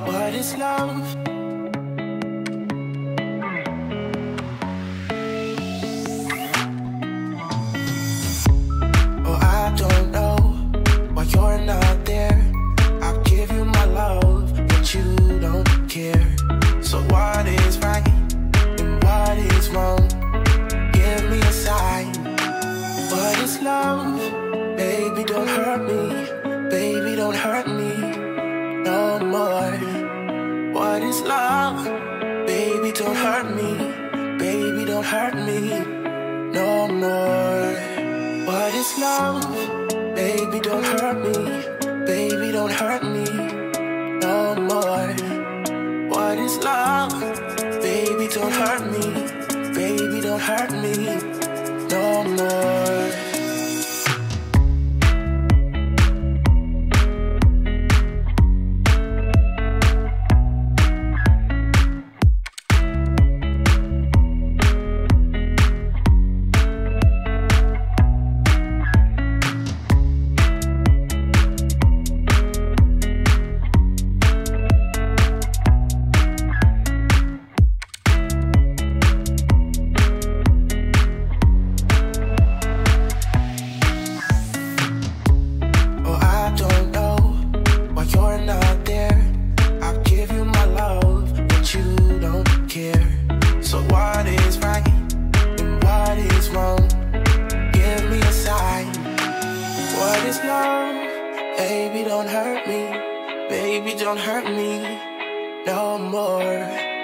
What is love? Oh, I don't know why you're not there. I'll give you my love, but you don't care. So what is right and what is wrong? Give me a sign. What is love? Baby, don't hurt me. Baby, don't hurt me no more. What is love? Baby, don't hurt me. Baby, don't hurt me no more. What is love? Baby, don't hurt me. Baby, don't hurt me no more. What is love? Baby, don't hurt me. Baby, don't hurt me no more.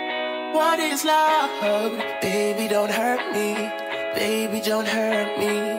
What is love? Baby, don't hurt me. Baby, don't hurt me.